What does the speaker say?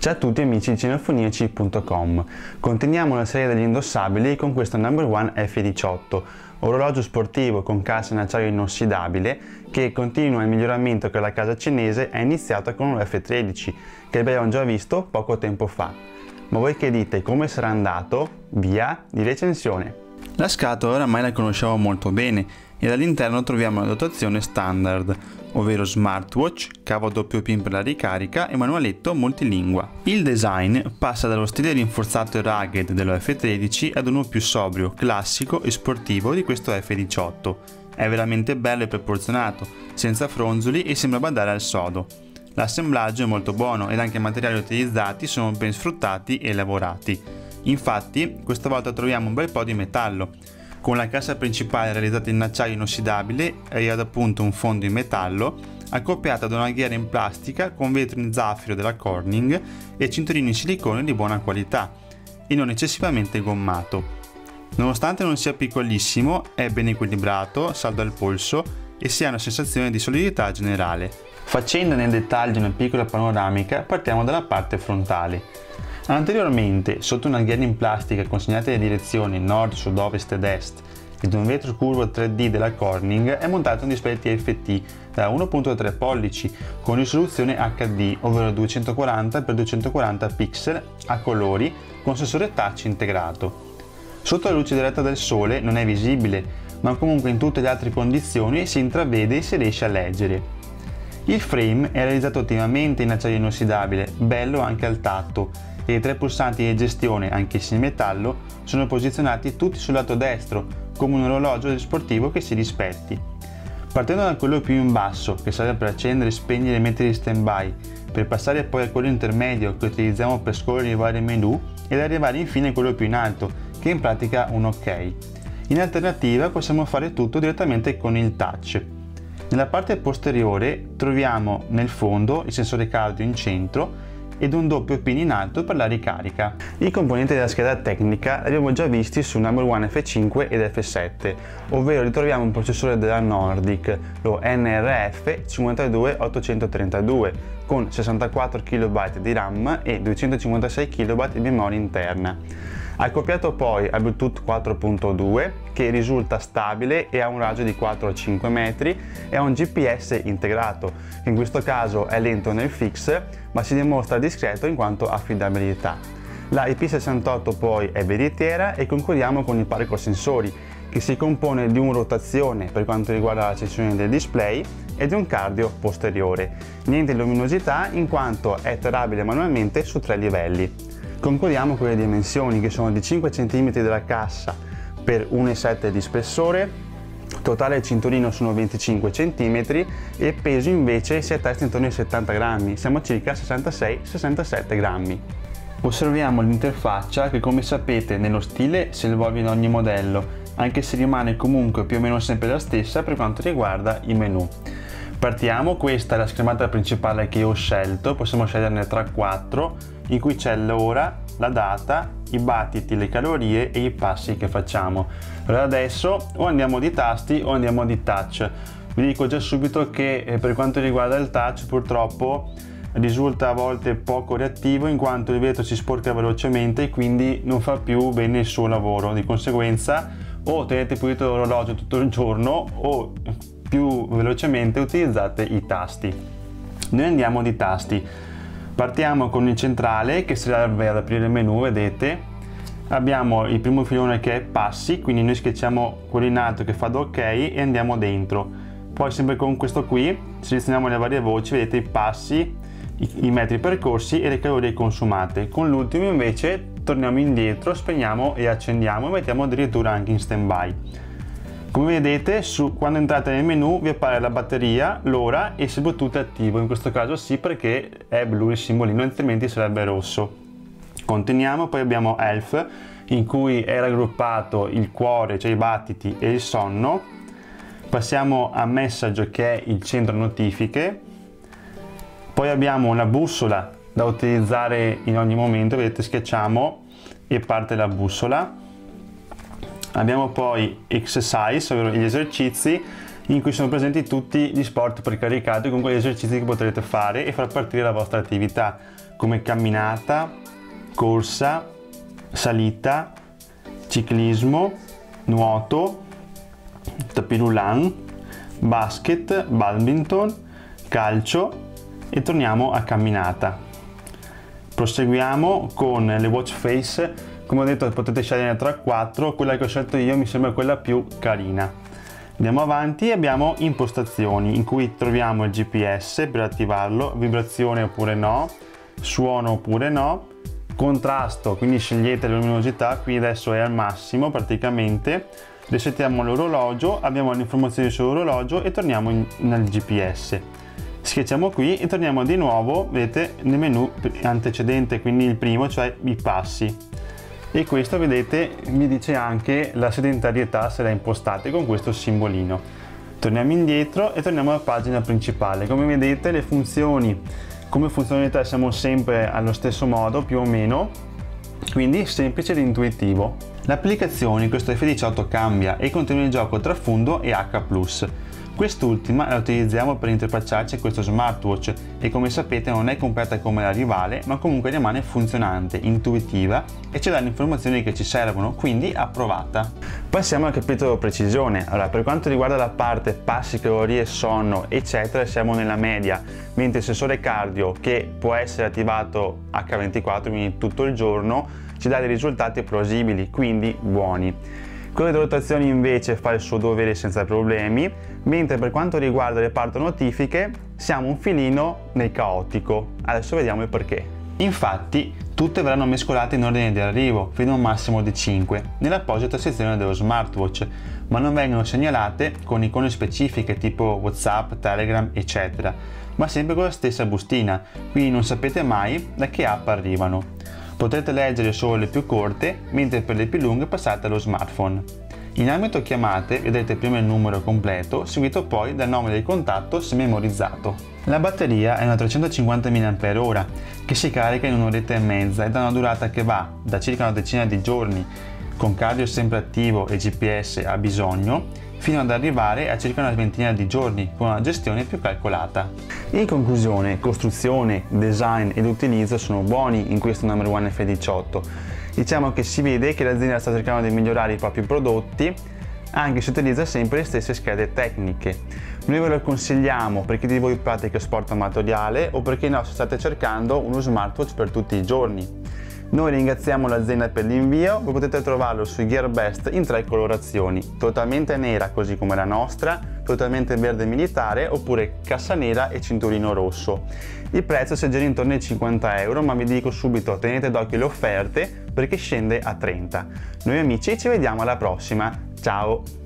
Ciao a tutti amici di cinefoniaci.com. Continuiamo la serie degli indossabili con questo Number One F18, orologio sportivo con cassa in acciaio inossidabile che continua il miglioramento che la casa cinese è iniziata con un F13 che abbiamo già visto poco tempo fa. Ma voi che dite, come sarà andato? Via di recensione! La scatola oramai la conosciamo molto bene e all'interno troviamo la dotazione standard, ovvero smartwatch, cavo doppio pin per la ricarica e manualetto multilingua. Il design passa dallo stile rinforzato e rugged dello F13 ad uno più sobrio, classico e sportivo di questo F18. È veramente bello e proporzionato, senza fronzoli e sembra badare al sodo. L'assemblaggio è molto buono ed anche i materiali utilizzati sono ben sfruttati e lavorati. Infatti, questa volta troviamo un bel po' di metallo, con la cassa principale realizzata in acciaio inossidabile e ad appunto un fondo in metallo, accoppiata ad una ghiera in plastica con vetro in zaffiro della Corning e cinturino in silicone di buona qualità e non eccessivamente gommato. Nonostante non sia piccolissimo, è ben equilibrato, saldo al polso e si ha una sensazione di solidità generale. Facendo nel dettaglio una piccola panoramica, partiamo dalla parte frontale. Anteriormente, sotto una ghiera in plastica con segnate le direzioni nord, sud, ovest ed est ed un vetro curvo 3D della Corning, è montato un display TFT da 1.3 pollici con risoluzione HD, ovvero 240x240 pixel a colori con sensore touch integrato. Sotto la luce diretta del sole non è visibile, ma comunque in tutte le altre condizioni si intravede e si riesce a leggere. Il frame è realizzato ottimamente in acciaio inossidabile, bello anche al tatto, e i tre pulsanti di gestione, anch'essi in metallo, sono posizionati tutti sul lato destro, come un orologio sportivo che si rispetti. Partendo da quello più in basso, che serve per accendere, spegnere e mettere in stand-by, per passare poi a quello intermedio che utilizziamo per scorrere i vari menu ed arrivare infine a quello più in alto, che è in pratica un OK. In alternativa possiamo fare tutto direttamente con il touch. Nella parte posteriore troviamo nel fondo il sensore cardio in centro ed un doppio pin in alto per la ricarica. I componenti della scheda tecnica li abbiamo già visti su Number One F5 ed F7, ovvero ritroviamo un processore della Nordic, lo NRF 52832, con 64 KB di RAM e 256 KB di memoria interna. Accoppiato poi a Bluetooth 4.2 che risulta stabile e ha un raggio di 4-5 metri e ha un GPS integrato, che in questo caso è lento nel fix ma si dimostra discreto in quanto affidabilità. La IP68 poi è veritiera e concludiamo con il parco sensori, che si compone di un rotazione per quanto riguarda l'accensione del display e di un cardio posteriore. Niente luminosità in quanto è atterrabile manualmente su 3 livelli. Concludiamo con le dimensioni, che sono di 5 cm della cassa per 1,7 di spessore, totale cinturino sono 25 cm e peso invece si attesta intorno ai 70 grammi, siamo a circa 66-67 grammi. Osserviamo l'interfaccia che, come sapete, nello stile si evolve in ogni modello, anche se rimane comunque più o meno sempre la stessa per quanto riguarda i menu. Partiamo, questa è la schermata principale che io ho scelto, possiamo sceglierne tra 4, in cui c'è l'ora, la data, i battiti, le calorie e i passi che facciamo. Allora adesso o andiamo di tasti o andiamo di touch. Vi dico già subito che per quanto riguarda il touch purtroppo risulta a volte poco reattivo, in quanto il vetro si sporca velocemente e quindi non fa più bene il suo lavoro. Di conseguenza o tenete pulito l'orologio tutto il giorno o più velocemente utilizzate i tasti. Noi andiamo di tasti. Partiamo con il centrale che serve ad aprire il menu, vedete. Abbiamo il primo filone che è passi, quindi noi schiacciamo quello in alto che fa da ok e andiamo dentro. Poi sempre con questo qui selezioniamo le varie voci, vedete i passi, i metri percorsi e le calorie consumate. Con l'ultimo invece torniamo indietro, spegniamo e accendiamo e mettiamo addirittura anche in stand by. Come vedete, quando entrate nel menu vi appare la batteria, l'ora e se il Bluetooth è attivo. In questo caso sì, perché è blu il simbolino, altrimenti sarebbe rosso. Continuiamo, poi abbiamo Health, in cui è raggruppato il cuore, cioè i battiti e il sonno. Passiamo a Message, che è il centro notifiche. Poi abbiamo una bussola da utilizzare in ogni momento, vedete, schiacciamo e parte la bussola. Abbiamo poi Exercise, ovvero gli esercizi, in cui sono presenti tutti gli sport precaricati con quegli esercizi che potrete fare e far partire la vostra attività. come camminata, corsa, salita, ciclismo, nuoto, tapis roulant, basket, badminton, calcio e torniamo a camminata. Proseguiamo con le watch face. Come ho detto, potete scegliere tra 4, quella che ho scelto io mi sembra quella più carina. Andiamo avanti e abbiamo impostazioni in cui troviamo il GPS per attivarlo, vibrazione oppure no, suono oppure no, contrasto, quindi scegliete la luminosità, qui adesso è al massimo praticamente. Resettiamo l'orologio, abbiamo le informazioni sull'orologio e torniamo nel GPS. Schiacciamo qui e torniamo di nuovo, vedete, nel menu antecedente, quindi il primo, cioè i passi. E questo, vedete, mi dice anche la sedentarietà se la impostate con questo simbolino. Torniamo indietro e torniamo alla pagina principale. Come vedete, le funzioni, come funzionalità siamo sempre allo stesso modo, più o meno, quindi semplice ed intuitivo. L'applicazione in questo F18 cambia e contiene il gioco tra Fundo e H+. Quest'ultima la utilizziamo per interfacciarci a questo smartwatch e, come sapete, non è completa come la rivale, ma comunque rimane funzionante, intuitiva e ci dà le informazioni che ci servono, quindi approvata. Passiamo al capitolo precisione. Allora, per quanto riguarda la parte passi, calorie, sonno eccetera, siamo nella media, mentre il sensore cardio, che può essere attivato H24, quindi tutto il giorno, ci dà dei risultati plausibili, quindi buoni. Quello delle rotazioni invece fa il suo dovere senza problemi, mentre per quanto riguarda il reparto notifiche siamo un filino nel caotico. Adesso vediamo il perché. Infatti tutte verranno mescolate in ordine di arrivo fino a un massimo di 5 nell'apposita sezione dello smartwatch, ma non vengono segnalate con icone specifiche tipo WhatsApp, Telegram eccetera, ma sempre con la stessa bustina, quindi non sapete mai da che app arrivano. Potrete leggere solo le più corte, mentre per le più lunghe passate allo smartphone. In ambito chiamate vedrete prima il numero completo, seguito poi dal nome del contatto se memorizzato. La batteria è una 350 mAh che si carica in un'oretta e mezza ed ha una durata che va da circa una decina di giorni, con cardio sempre attivo e GPS a bisogno, fino ad arrivare a circa una ventina di giorni con una gestione più calcolata. In conclusione, costruzione, design ed utilizzo sono buoni in questo No. 1 F18. Diciamo che si vede che l'azienda sta cercando di migliorare i propri prodotti, anche se utilizza sempre le stesse schede tecniche. Noi ve lo consigliamo per chi di voi pratica sport amatoriale o perché no, se state cercando uno smartwatch per tutti i giorni. Noi ringraziamo l'azienda per l'invio, voi potete trovarlo su Gearbest in 3 colorazioni, totalmente nera così come la nostra, totalmente verde militare oppure cassa nera e cinturino rosso. Il prezzo si aggira intorno ai 50 euro, ma vi dico subito tenete d'occhio le offerte perché scende a 30. Noi amici ci vediamo alla prossima, ciao!